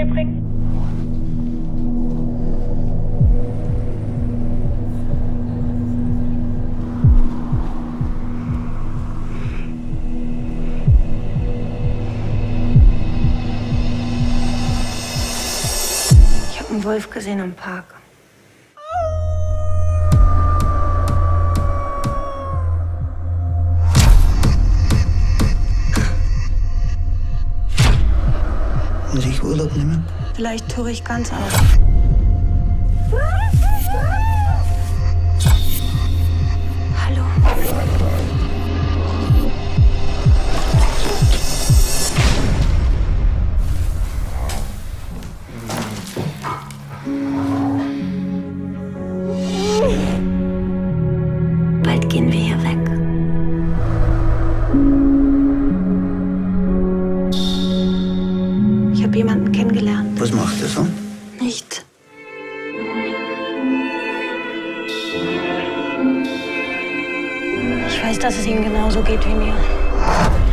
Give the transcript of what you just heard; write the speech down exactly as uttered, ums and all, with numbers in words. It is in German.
Tee bringen? Ich habe einen Wolf gesehen im Park. Muss ich Urlaub nehmen? Vielleicht tue ich ganz aus. Hallo. Bald gehen wir hier weg. Ich habe jemanden kennengelernt. Was macht er so? Nicht. Ich weiß, dass es ihm genauso geht wie mir.